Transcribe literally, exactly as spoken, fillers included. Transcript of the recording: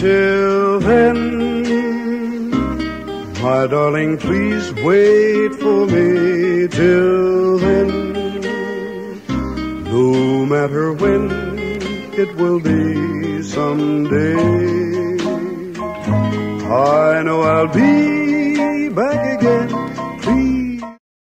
till then, my darling, please wait for me till then. No matter when, it will be someday. I know I'll be back again